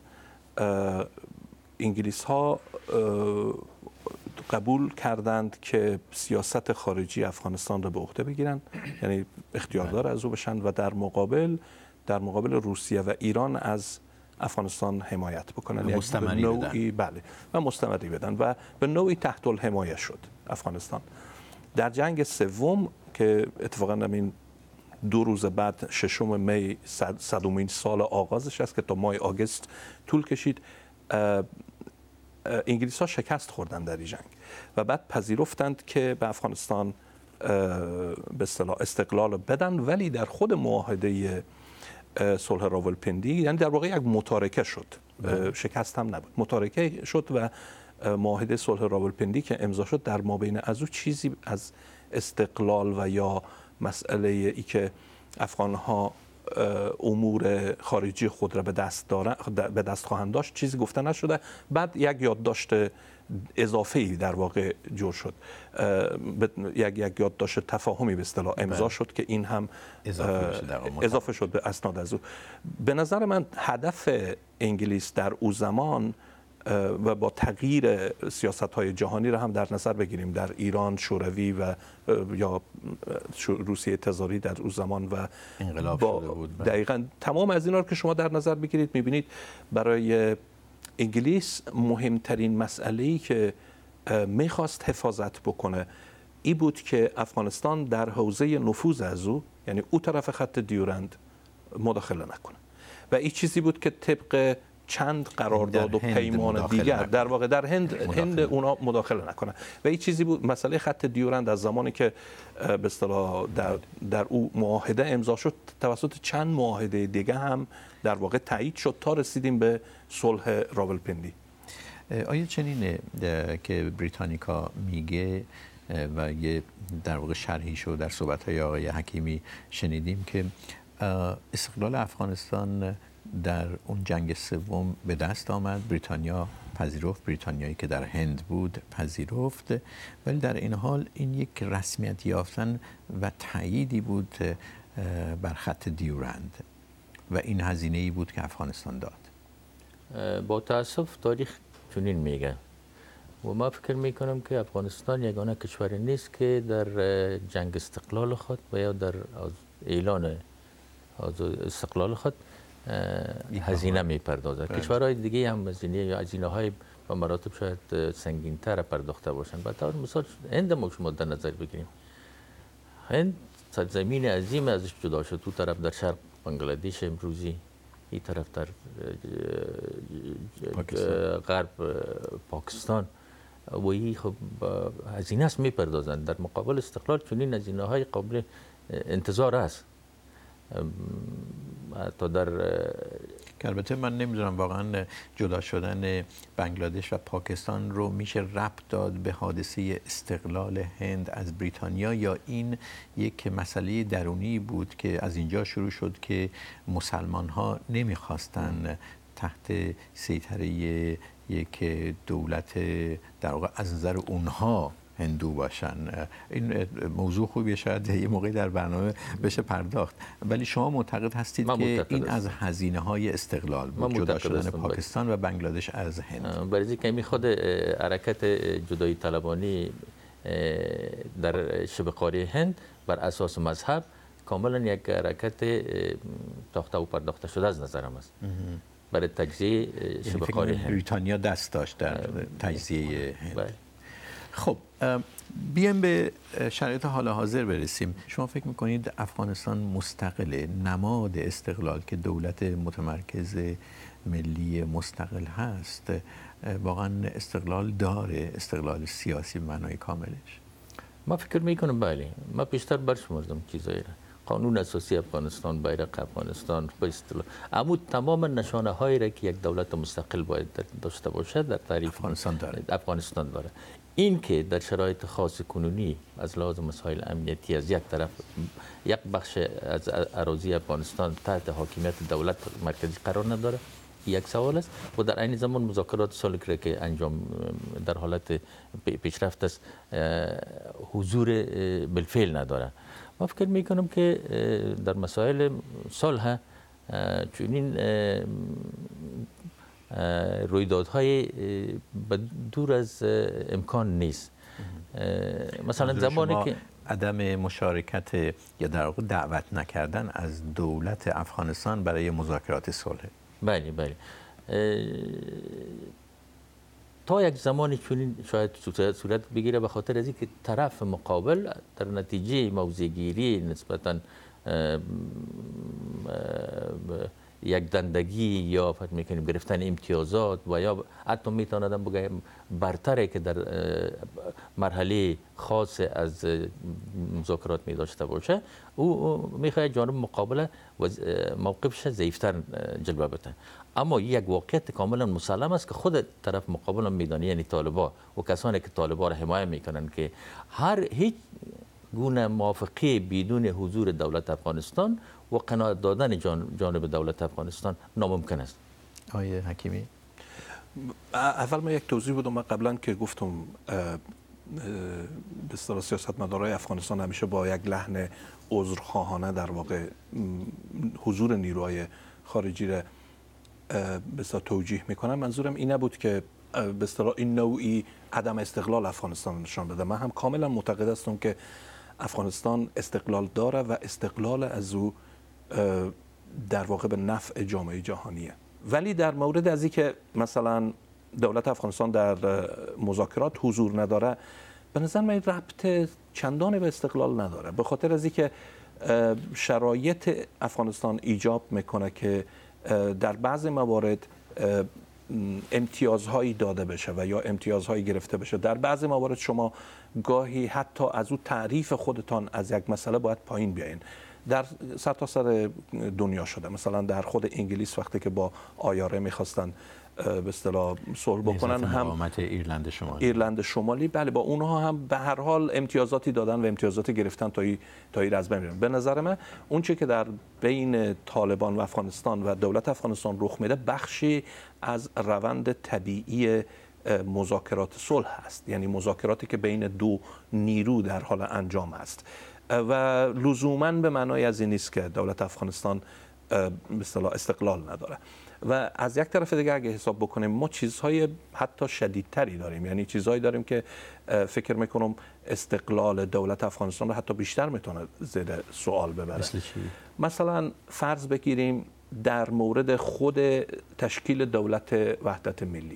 انگلیس‌ها قبول کردند که سیاست خارجی افغانستان را به عهده بگیرن، یعنی اختیاردار از او بشن و در مقابل روسیه و ایران از افغانستان حمایت بکنن، مستمری بدن. بله، و مستمری بدن و به نوعی تحت الحمایه شد افغانستان. در جنگ سوم که اتفاقا همین 2 روز بعد 6 می 100مین سال آغازش است که تا ماه آگوست طول کشید، انگلیس‌ها شکست خوردند در این جنگ و بعد پذیرفتند که به افغانستان به اصطلاح استقلال بدن، ولی در خود معاهده صلح راولپندی، یعنی در واقع یک متارکه شد، شکست هم نبود، متارکه شد و معاهده صلح راولپندی که امضا شد در مابین از او چیزی از استقلال و یا مسئله ای که افغان‌ها امور خارجی خود را به دست خواهند داشت چیزی گفته نشده. بعد یک یادداشت اضافه‌ای در واقع جور شد، یک یادداشت تفاهمی به اصطلاح امضا شد که این هم اضافه شد به اسناد از او. به نظر من هدف انگلیس در او زمان و با تغییر سیاست‌های جهانی را هم در نظر بگیریم، در ایران شوروی و یا روسیه تزاری در او زمان و انقلاب شده بود. دقیقاً تمام از اینا رو که شما در نظر بگیرید می‌بینید برای انگلیس مهمترین مسئله‌ای که می‌خواست حفاظت بکنه این بود که افغانستان در حوزه نفوذ از او، یعنی او طرف خط دیورند، مداخله نکنه و این چیزی بود که طبق چند قرارداد و پیمان دیگر در واقع در هند اونا مداخله نکنن و این چیزی بود. مسئله خط دیورند از زمانی که به اصطلاح در او معاهده امضا شد توسط چند معاهده دیگه هم در واقع تایید شد تا رسیدیم به صلح راولپندی. آیا چنینه که بریتانیکا میگه و یه در واقع شرحی شد در صحبت‌های آقای حکیمی شنیدیم که استقلال افغانستان در اون جنگ سوم به دست آمد، بریتانیا پذیرفت، بریتانیایی که در هند بود پذیرفت، ولی در این حال این یک رسمیت یافتن و تأییدی بود بر خط دیورند و این هزینه‌ای بود که افغانستان داد. با تأسف تاریخ چنین میگه و ما فکر میکنم که افغانستان یگانه کشوری نیست که در جنگ استقلال خود و یا در اعلان استقلال خود هزینه میپردازد. کشورهای دیگه هم هزینه‌های به مراتب شاید سنگین‌تر پرداخته باشند. به طور مثال هند ما شما در نظر بگیریم، هند سرزمین عظیم ازش جدا شد، تو طرف در شرق بنگلادش امروزی، این طرف در غرب پاکستان و این خب هزینه است میپردازند. در مقابل استقلال چنین هزینه‌های قابل انتظار است. تا در که البته من نمیدونم واقعا جدا شدن بنگلادش و پاکستان رو میشه ربط داد به حادثه استقلال هند از بریتانیا یا این یک مسئله درونی بود که از اینجا شروع شد که مسلمان ها نمیخواستن تحت سیطره یک دولت در واقع از نظر اونها هندو باشن. این موضوع خوبیه، شاید یه موقعی در برنامه بشه پرداخت، ولی شما معتقد هستید که این از هزینه‌های استقلال بود، جدا شدن پاکستان و بنگلادش از هند. برای اینکه میخواد حرکت جدایی طلبانی در شبه قاره هند بر اساس مذهب کاملا یک حرکت تاخته و پرداخته شده از نظرم است برای تجزیه شبه قاره هند. بریتانیا دست داشت در تجزیه هند. خب بیایم به شرایط حال حاضر برسیم. شما فکر میکنید افغانستان مستقل، نماد استقلال که دولت متمرکز ملی مستقل هست، واقعا استقلال داره، استقلال سیاسی به معنای کاملش؟ ما فکر میکنم بله. ما بیشتر برشمردم چیزایی را. قانون اساسی افغانستان، بیرق افغانستان، به اصطلاح اما تمام نشانه هایی را که یک دولت مستقل باید داشته باشد در تعریف افغانستان داره. این که در شرایط خاص کنونی از لحاظ مسائل امنیتی از یک طرف یک بخش از اراضی افغانستان تحت حاکمیت دولت مرکزی قرار نداره، یک سوال است، و در عین زمان مذاکرات سالک که انجام در حالت پیشرفت است حضور بالفعل نداره. ما فکر میکنم که در مسائل صلح چنین رویدادهای دور از امکان نیست. مثلا زمانی که عدم مشارکت یا در واقع دعوت نکردن از دولت افغانستان برای مذاکرات صلح. بله تا یک زمانی چنین شاید صورت بگیره به خاطر از اینکه طرف مقابل در نتیجه موضع‌گیری نسبتاً یک دندگی یا فکر میکنیم گرفتن امتیازات و یا حتی میتونم بگم برتره که در مرحله خاص از مذاکرات می داشته باشه، او میخواد جانب مقابل موقفش ضعیفتر جلوه بده. اما یک واقعیت کاملا مسلم است که خود طرف مقابل هم میدانه، یعنی طالبان و کسانی که طالبان را حمایت میکنن که هیچ گونه موافقه بدون حضور دولت افغانستان و قناعت دادن جانب دولت افغانستان ناممکن است. آقای حکیمی، اول من یک توضیح بدم. من قبلا که گفتم به اصطلاح سیاستمدارای افغانستان همیشه با یک لحن عذرخواهانه در واقع حضور نیروهای خارجی را به اصطلاح توجیه میکنن. منظورم این نبود که به اصطلاح این نوعی عدم استقلال افغانستان نشان بده. من هم کاملا معتقد هستم که افغانستان استقلال داره و استقلال از او در واقع به نفع جامعه جهانیه. ولی در مورد از این که مثلا دولت افغانستان در مذاکرات حضور نداره، به نظر من ربط چندانی به استقلال نداره، به خاطر از این که شرایط افغانستان ایجاب میکنه که در بعض موارد امتیازهایی داده بشه و یا امتیازهایی گرفته بشه. در بعضی موارد شما گاهی حتی از او تعریف خودتان از یک مسئله باید پایین بیاین. در سرتاسر دنیا شده، مثلا در خود انگلیس وقتی که با آیاره میخواستن به اصطلاح صلح بکنن، هم ایرلند شمالی بله، با اونها هم به هر حال امتیازاتی دادن و امتیازاتی گرفتن تا این از بین میرن. به نظر من اون چه که در بین طالبان و افغانستان و دولت افغانستان رخ میده بخشی از روند طبیعی مذاکرات صلح است، یعنی مذاکراتی که بین دو نیرو در حال انجام است و لزوماً به معنای از این نیست که دولت افغانستان به اصطلاح استقلال نداره. و از یک طرف دیگه اگه حساب بکنیم ما چیزهای حتی شدیدتری داریم، یعنی چیزهایی داریم که فکر میکنم استقلال دولت افغانستان رو حتی بیشتر میتونه زیر سوال ببره. مثلا فرض بگیریم در مورد خود تشکیل دولت وحدت ملی،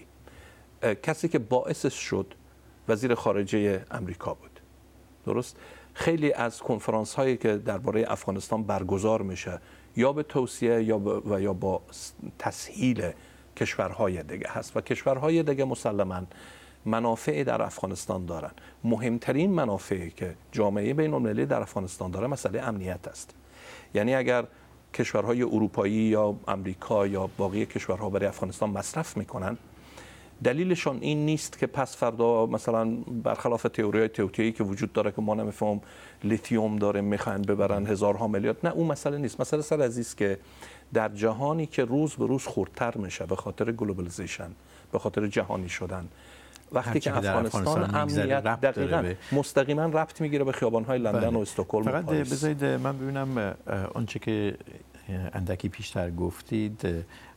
کسی که باعثش شد وزیر خارجه امریکا بود. درست؟ خیلی از کنفرانس هایی که درباره افغانستان برگزار میشه یا به توصیه یا با تسهیل کشورهای دیگه هست و کشورهای دیگه مسلماً منافع در افغانستان دارن. مهمترین منافعی که جامعه بین المللی در افغانستان داره مسئله امنیت است. یعنی اگر کشورهای اروپایی یا امریکا یا باقی کشورها برای افغانستان مصرف میکنن، دلیلشون این نیست که پس فردا مثلا برخلاف تئوری‌های توطئه‌ای که وجود داره که ما نمیفهم لیتیوم داره میخوان ببرن هزارها میلیارد، نه اون مسئله نیست. مسئله سر از است که در جهانی که روز به روز خردتر میشه به خاطر گلوبالیزیشن، به خاطر جهانی شدن، وقتی که افغانستان امنیت دقیقاً مستقیما ربط میگیره به خیابان‌های لندن و استکهلم و فقط پاریس. بذارید من ببینم آنچه که اندکی پیشتر گفتید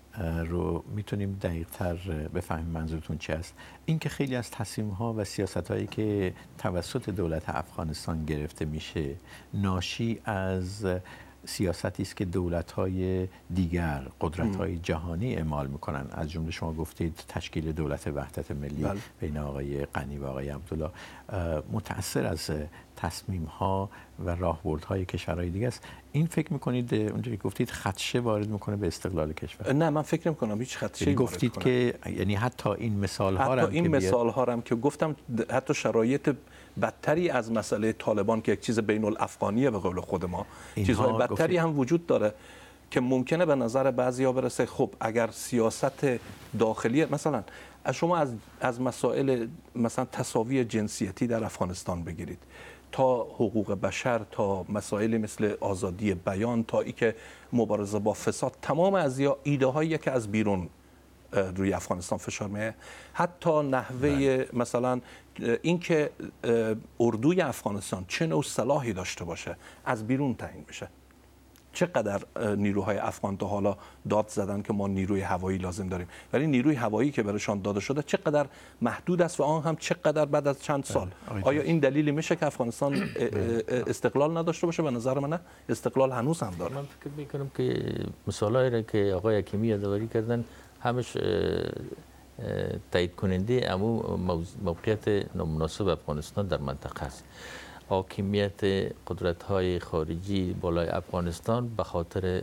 رو میتونیم دقیق تر بفهمیم منظورتون چی است. این که خیلی از تصمیم‌ها و سیاست‌هایی که توسط دولت افغانستان گرفته میشه ناشی از سیاستی است که دولت‌های دیگر، قدرت‌های جهانی اعمال می‌کنن. از جمله شما گفتید تشکیل دولت وحدت ملی بین آقای غنی و آقای عبدالله متأثر از تصمیم‌ها و راهبردهای کشورهای دیگه است. این فکر می‌کنید اونجوری که گفتید خدشه وارد می‌کنه به استقلال کشور؟ نه، من فکر نمی‌کنم هیچ خدشه‌ای وارد گفتید کنه. که یعنی حتی این مثال‌ها حتی این مثال‌ها هم که گفتم حتی شرایط بدتری از مسئله طالبان که یک چیز بین الافغانیه به قول خود ما، چیزهای بدتری هم وجود داره که ممکنه به نظر بعضیا برسه خب اگر سیاست داخلی مثلا شما از مسائل مثلا تساوی جنسیتی در افغانستان بگیرید تا حقوق بشر تا مسائل مثل آزادی بیان تا ای که مبارزه با فساد، تمام از ایده هایی که از بیرون روی افغانستان فشار میه، حتی نحوه مثلا اینکه اردوی افغانستان چه نوع سلاحی داشته باشه از بیرون تعیین میشه. چقدر نیروهای افغان تا حالا داد زدن که ما نیروی هوایی لازم داریم، ولی نیروی هوایی که برایشان داده شده چقدر محدود است و آن هم چقدر بعد از چند سال. آیا این دلیلی میشه که افغانستان استقلال نداشته باشه؟ به نظر من استقلال هنوز هم داره. من فکر میکنم که مثالایی را که آقای حکیمی یادآوری کردن همش تایید کننده امو موقعیت نامناسب افغانستان در منطقه است. حاکمیت قدرت‌های خارجی بالای افغانستان به خاطر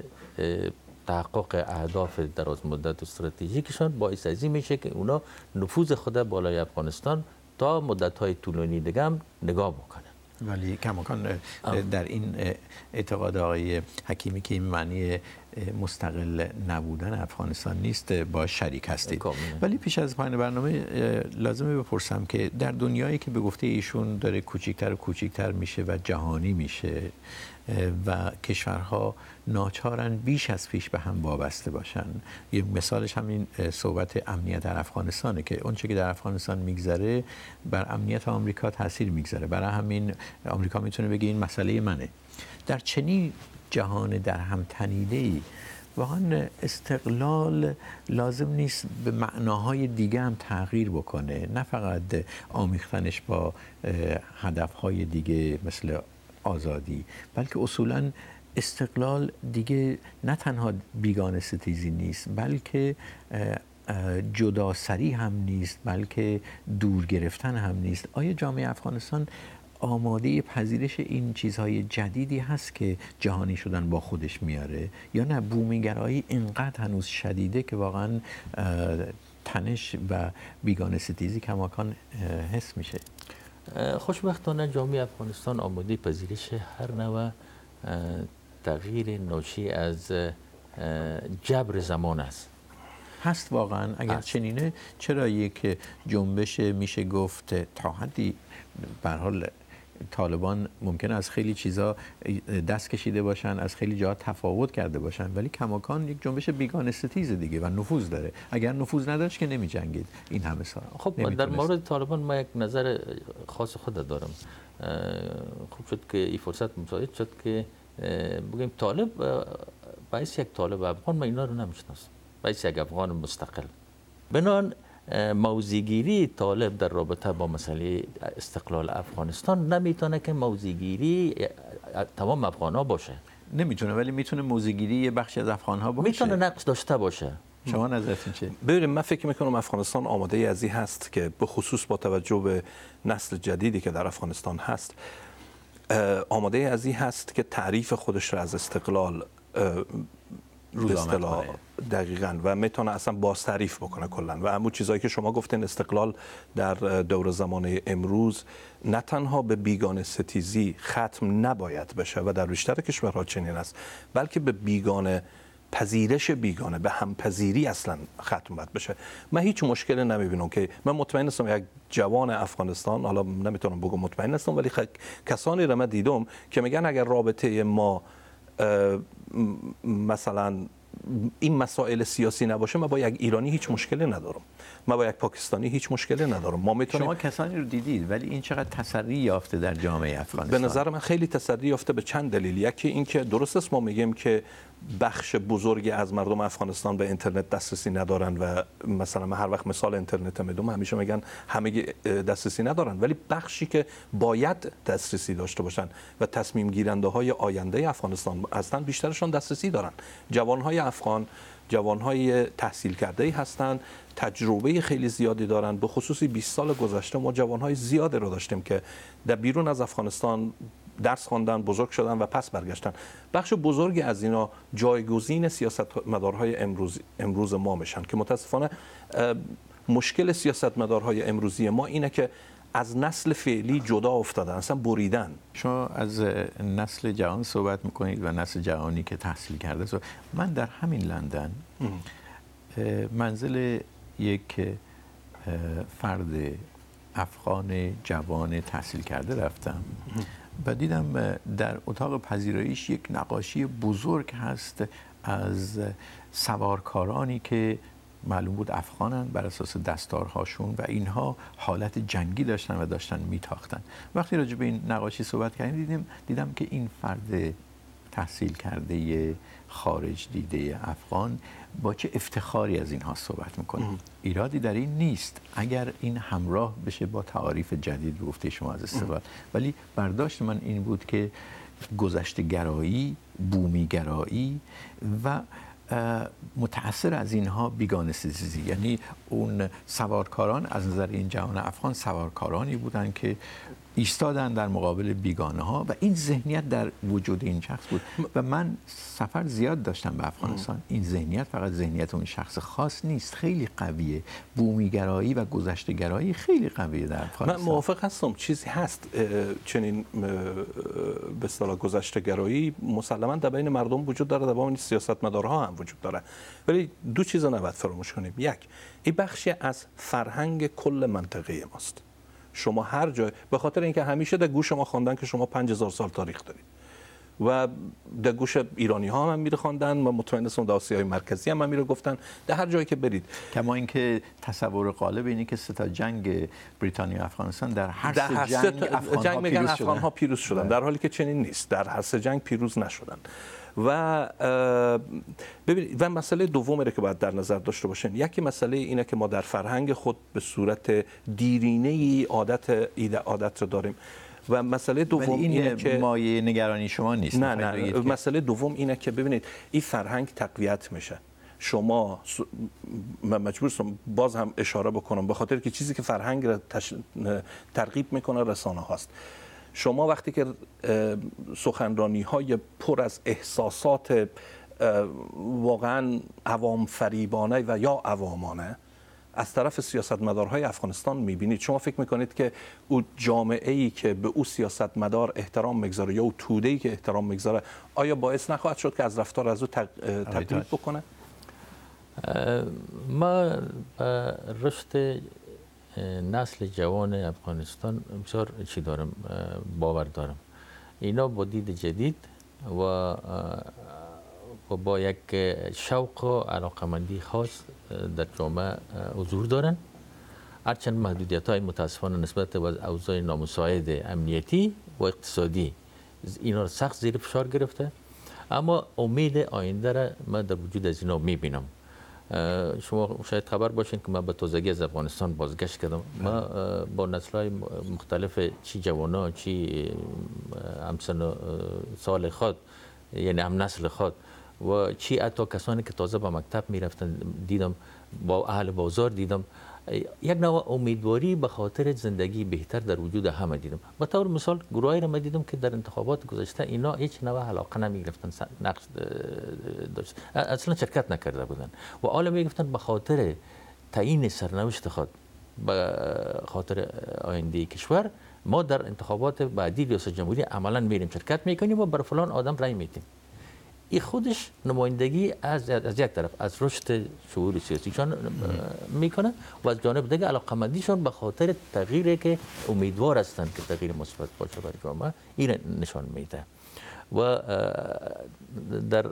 تحقق اهداف دراز مدت و استراتژیکشان باعث از این میشه که اونا نفوذ خود بالای افغانستان تا مدت‌های طولانی دیگه هم نگاه بکنن. ولی کماکان در این اعتقاد آقای حکیمی که این معنی مستقل نبودن افغانستان نیست با شریک هستید. ولی پیش از پایان برنامه لازمه بپرسم که در دنیایی که به گفته ایشون داره کوچیک‌تر و کوچیک‌تر میشه و جهانی میشه و کشورها ناچارن بیش از پیش به هم وابسته باشن، یه مثالش همین صحبت امنیت در افغانستانه که اونچه که در افغانستان میگذره بر امنیت آمریکا تاثیر میگذاره. برای همین آمریکا میتونه بگه این مسئله منه. در چنین جهان در هم تنیده‌ای واقعا استقلال لازم نیست به معناهای دیگه هم تغییر بکنه، نه فقط آمیختنش با هدفهای دیگه مثل آزادی، بلکه اصولاً استقلال دیگه نه تنها بیگانه ستیزی نیست بلکه جداسری هم نیست، بلکه دور گرفتن هم نیست. آیا جامعه افغانستان آماده پذیرش این چیزهای جدیدی هست که جهانی شدن با خودش میاره یا نه بومیگرایی اینقدر هنوز شدیده که واقعا تنش و بیگانه ستیزی کماکان حس میشه؟ خوشبختانه جامعه افغانستان آماده پذیرش هر نوع تغییر ناشی از جبر زمان است. هست واقعا؟ اگر چنینه چرا یک جنبش میشه گفت تا حدی به هر حال طالبان ممکنه از خیلی چیزا دست کشیده باشن، از خیلی جاها تفاوت کرده باشن، ولی کماکان یک جنبش بیگانه ستیز دیگه و نفوذ داره. اگر نفوذ نداشت که نمی جنگید این همه سال. خب در مورد طالبان ما یک نظر خاص خود دارم. خوب شد که این فرصت مساعد شد که بگیم طالب باعث یک طالب افغان ما اینا رو نمیشناسم، باعث یک افغان مستقل. بنان موضع‌گیری طالب در رابطه با مسئله استقلال افغانستان نمیتونه که موضع‌گیری تمام افغان‌ها باشه. نمیتونه، ولی میتونه موضع‌گیری یه بخشی از افغان‌ها باشه. میتونه نقش داشته باشه. شما نظرتون چیه؟ ببینید من فکر میکنم افغانستان آماده از این هست که به خصوص با توجه به نسل جدیدی که در افغانستان هست آماده از این هست که تعریف خودش را از استقلال به اصطلاح دقیقاً و میتونه اصلا باز تعریف بکنه کلا و همون چیزایی که شما گفتین استقلال در دور زمان امروز نه تنها به بیگانه ستیزی ختم نباید بشه و در بیشتر کشورها چنین است، بلکه به بیگانه پذیرش بیگانه به همپذیری اصلا ختم باید بشه. من هیچ مشکلی نمیبینم که من مطمئن هستم یک جوان افغانستان، حالا نمیتونم بگم مطمئن هستم، ولی کسانی را من دیدم که میگن اگر رابطه ما مثلا این مسائل سیاسی نباشه من با یک ایرانی هیچ مشکلی ندارم، من با یک پاکستانی هیچ مشکلی ندارم. ما میتونیم. شما کسانی رو دیدید ولی این چقدر تسری یافته در جامعه افغانستان؟ به نظر من خیلی تسری یافته به چند دلیل. یکی این که درست است ما میگیم که بخش بزرگی از مردم افغانستان به اینترنت دسترسی ندارن و مثلا من هر وقت مثال اینترنت میدم همیشه میگن همه دسترسی ندارن، ولی بخشی که باید دسترسی داشته باشن و تصمیم گیرنده های آینده افغانستان هستن بیشترشون دسترسی دارن. جوان های افغان جوانهای تحصیل کرده هستند، تجربه خیلی زیادی دارن. به خصوص 20 سال گذشته ما جوانهای زیادی رو داشتیم که در بیرون از افغانستان درس خواندن، بزرگ شدن و پس برگشتن. بخش بزرگی از اینا جایگزین سیاستمدارهای امروز ما میشن که متاسفانه مشکل سیاستمدارهای امروزی ما اینه که از نسل فعلی جدا افتادن، اصلا بریدن. شما از نسل جوان صحبت میکنید و نسل جوانی که تحصیل کرده. من در همین لندن منزل یک فرد افغان جوان تحصیل کرده رفتم و دیدم در اتاق پذیراییش یک نقاشی بزرگ هست از سوارکارانی که معلوم بود افغانن بر اساس دستارهاشون و اینها حالت جنگی داشتن و داشتن میتاختن. وقتی راجع به این نقاشی صحبت کردیم دیدم که این فرد تحصیل کرده خارج دیده افغان با چه افتخاری از اینها صحبت میکنه. ایرادی در این نیست اگر این همراه بشه با تعاریف جدید به گفته شما از استقلال، ولی برداشت من این بود که گذشته گرایی، بومی گرایی و متأثر از اینها بیگانه ستیزی، یعنی اون سوارکاران از نظر این جوان افغان سوارکارانی بودن که ایستادن در مقابل بیگانه ها و این ذهنیت در وجود این شخص بود و من سفر زیاد داشتم به افغانستان. این ذهنیت فقط ذهنیت اون شخص خاص نیست، خیلی قویه. بومیگرایی و گذشته‌گرایی خیلی قویه در افغانستان. من موافق هستم، چیزی هست چنین به اصطلاح گذشته‌گرایی مسلماً در بین مردم وجود داره، در بین سیاستمدارها هم وجود داره، ولی دو چیز رو نباید فراموش کنیم. یک، این بخشی از فرهنگ کل منطقه ماست. شما هر جای به خاطر اینکه همیشه در گوش ما خواندن که شما 5000 سال تاریخ دارید و در گوش ایرانی ها هم میره خواندن و مطمئن هستم در آسیای مرکزی هم میره گفتن، در هر جایی که برید. کما اینکه تصور غالب اینه که سه تا جنگ بریتانیا و افغانستان در هر سه جنگ میگن افغان ها پیروز شدن، در حالی که چنین نیست، در هر سه جنگ پیروز نشدن. و ببینید و مسئله دومی که باید در نظر داشته باشین، یکی مسئله اینه که ما در فرهنگ خود به صورت دیرینه‌ای عادت رو داریم و مسئله دوم اینه که مایه نگرانی شما نیست. نه مسئله دوم اینه که ببینید این فرهنگ تقویت میشه. شما مجبورم باز هم اشاره بکنم به خاطر که چیزی که فرهنگ رو ترغیب میکنه رسانه هاست. شما وقتی که سخنرانی‌های پر از احساسات واقعاً عوام فریبانه و یا عوامانه از طرف سیاستمدارهای افغانستان می‌بینید، شما فکر می‌کنید که او جامعه‌ای که به او سیاستمدار احترام می‌گذاره یا او توده‌ای که احترام می‌گذاره آیا باعث نخواهد شد که از رفتار از او تقلید بکنه؟ ما رشد نسل جوان افغانستان بسیار چی دارم باور دارم. اینا با دید جدید و با یک شوق و علاقمندی خاص در جامعه حضور دارن. هرچند محدودیت‌های متاسفانه نسبت به اوضاع نامساعد امنیتی و اقتصادی اینا رو سخت زیر فشار گرفته، اما امید آینده را ما در وجود از اینا می‌بینم. شما شاید خبر باشین که من به تازگی از افغانستان بازگشت کردم. ما با نسل‌های مختلف چی جوانا چی همسن سال خود، یعنی هم نسل خود و چی حتی کسانی که تازه به مکتب میرفتن دیدم، با اهل بازار دیدم، یک نوع امیدواری به خاطر زندگی بهتر در وجود همه دیدم. به طور مثال گروهایی را من دیدم که در انتخابات گذشته اینا هیچ نوع علاقه نمی‌گرفتن، نقش داشت، اصلا شرکت نکرده بودن و حالا میگفتن به خاطر تعیین سرنوشت خود، به خاطر آینده کشور ما در انتخابات بعدی ریاست جمهوری عملا میریم شرکت میکنیم و بر فلان آدم رای میدیم. این خودش نمایندگی از یک طرف از رشد شعور سیاسیشان میکنه و از جانب دیگه علاقمندیشان به خاطر تغییری که امیدوار هستند که تغییر مثبت باشه برای جامعه این نشان میده. و در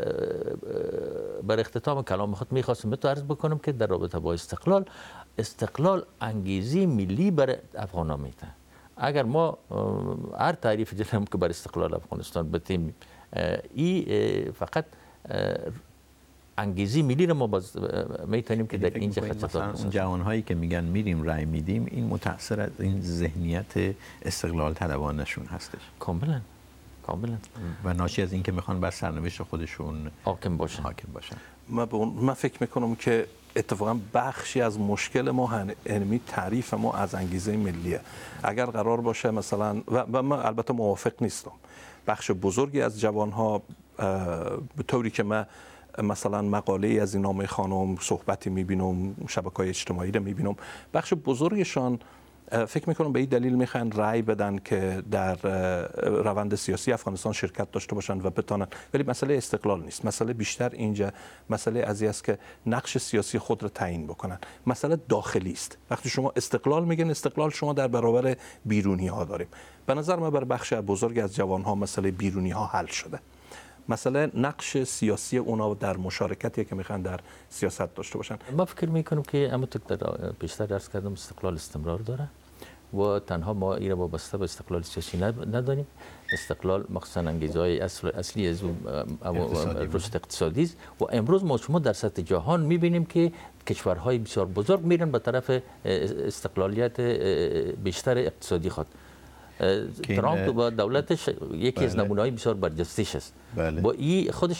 بر اختتام کلام خود میخواستم به تو عرض بکنم که در رابطه با استقلال انگیزی ملی برای افغان‌ها میده. اگر ما هر تعریف جنم که بر استقلال افغانستان بتیم، این فقط انگیزی ملی رو ما میتونیم که در اینجا مثلا اون جوانهایی که میگن میریم رای میدیم، این متأثر از این ذهنیت استقلال طلبانشون هستش. کاملا کاملا و ناشی از اینکه میخوان بر سرنوشت خودشون حاکم باشن. من فکر میکنم که اتفاقا بخشی از مشکل ما علمی تعریف ما از انگیزه ملیه. اگر قرار باشه مثلا و من البته موافق نیستم، بخش بزرگی از جوانها به طوری که من مثلا مقاله از این نامه خانم، صحبتی میبینم، شبکه‌های اجتماعی رو میبینم، بخش بزرگشان فکر میکنم به این دلیل میخوان رأی بدن که در روند سیاسی افغانستان شرکت داشته باشن و بتونن، ولی مسئله استقلال نیست. مسئله بیشتر اینجا مسئله از این است که نقش سیاسی خود رو تعیین بکنن. مسئله داخلی است. وقتی شما استقلال میگن، استقلال شما در برابر بیرونی ها داریم. به نظر من بر بخش بزرگ از جوان ها مسئله بیرونی ها حل شده. مثلا نقش سیاسی اونا در مشارکتی که میخوان در سیاست داشته باشن. من فکر میکنم که همونطور که در پیشتر عرض کردم استقلال استمرار داره و تنها ما این را وابسته به استقلال سیاسی نداریم. استقلال مخصوصا انگیزه‌های اصلی از رشد اقتصادی است و امروز ما شما در سطح جهان میبینیم که کشورهای بسیار بزرگ میرن به طرف استقلالیت بیشتر اقتصادی خود. ترامپ با دولتش یکی از نمونه‌های بسیار برجسته‌اش است. با این خودش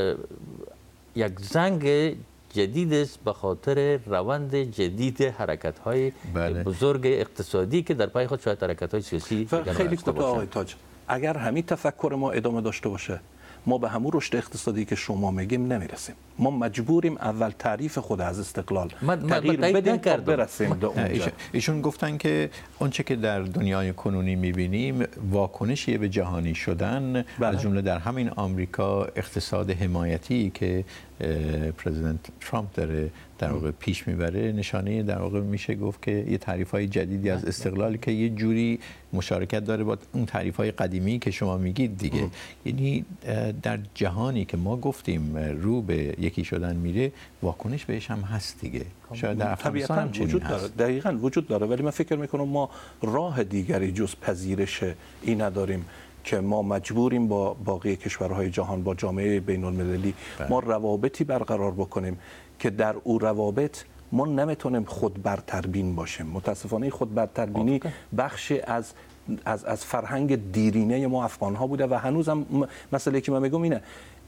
یک زنگ جدید است به خاطر روند جدید حرکت‌های بزرگ اقتصادی که در پای خود شاید حرکت‌های سیاسی خیلی کوتاه آقای تاج، اگر همین تفکر ما ادامه داشته باشه ما به همون رشد اقتصادی که شما میگیم نمیرسیم. ما مجبوریم اول تعریف خود از استقلال تغییر بدیم تا برسیم به اونجا. ایشون گفتن که اونچه که در دنیای کنونی میبینیم واکنشی به جهانی شدن، از جمله در همین آمریکا اقتصاد حمایتی که پرزیدنت ترامپ داره در واقع پیش میبره، نشانه در واقع میشه گفت که یه تعریف‌های جدیدی از استقلالی که یه جوری مشارکت داره با اون تعریف‌های قدیمی که شما میگید دیگه. یعنی در جهانی که ما گفتیم رو به یکی شدن میره، واکنش بهش هم هست دیگه. شاید در افغانستان هم وجود داره. دقیقاً وجود داره، ولی من فکر میکنم ما راه دیگری جز پذیرش این نداریم که ما مجبوریم با باقی کشورهای جهان، با جامعه بین‌المللی ما روابطی برقرار بکنیم که در او روابط ما نمیتونیم خود برتربین باشیم. متاسفانه خود برتربینی بخشی از فرهنگ دیرینه ما افغان ها بوده و هنوزم مسئله که من میگم اینه،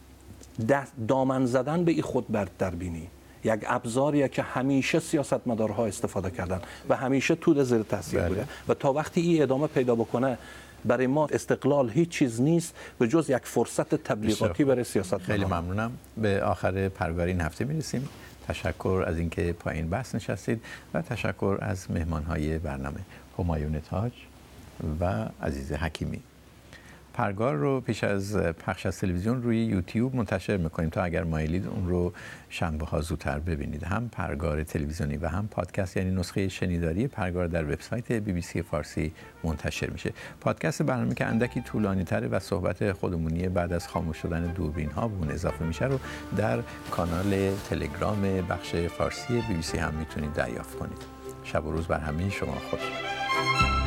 دامن زدن به این خود برتربینی یک ابزاریه که همیشه سیاستمدارها استفاده کردن و همیشه تو زیر تاثیر بوده و تا وقتی این ادامه پیدا بکنه برای ما استقلال هیچ چیز نیست به جز یک فرصت تبلیغاتی برای سیاست. خیلی ممنونم. به آخر پرگار این هفته میرسیم. تشکر از اینکه پایین بحث نشستید و تشکر از مهمانهای برنامه همایون تاج و عزیز حکیمی. پرگار رو پیش از پخش از تلویزیون روی یوتیوب منتشر میکنیم تا اگر مایلید اون رو شنبه ها زودتر ببینید. هم پرگار تلویزیونی و هم پادکست، یعنی نسخه شنیداری پرگار در وبسایت BBC فارسی منتشر میشه. پادکست برنامه که اندکی طولانی تره و صحبت خودمونی بعد از خاموش شدن دوربین ها به اون اضافه میشه رو در کانال تلگرام بخش فارسی BBC هم میتونید دریافت کنید. شب و روز بر همه شما خوش.